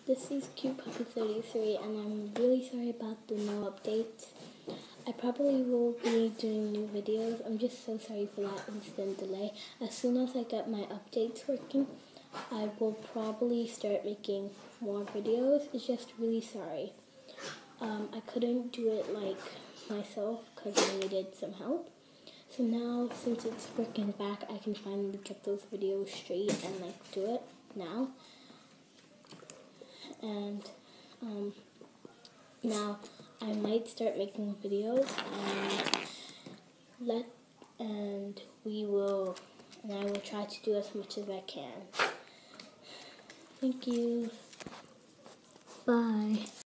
This is Cute Puppy 33, and I'm really sorry about the no updates. I probably will be doing new videos. I'm just so sorry for that instant delay. As soon as I get my updates working, I will probably start making more videos. It's just really sorry. I couldn't do it like myself because I needed some help. So now, since it's working back, I can finally get those videos straight and do it now. And now I might start making videos and I will try to do as much as I can. Thank you. Bye.